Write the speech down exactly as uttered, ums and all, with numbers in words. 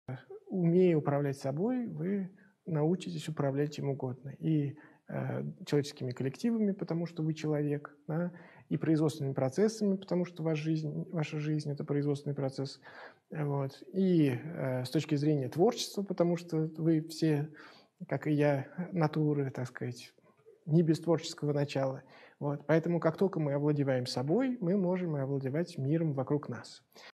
умея управлять собой, вы научитесь управлять чем угодно. И, э, человеческими коллективами, потому что вы человек, да, и производственными процессами, потому что ваш жизнь ваша жизнь- это производственный процесс. Вот. И, э, с точки зрения творчества, потому что вы все, как и я, натуры, так сказать, не без творческого начала. Вот. Поэтому как тока мы овладеваем собой, мы можем и овладевать миром вокруг нас.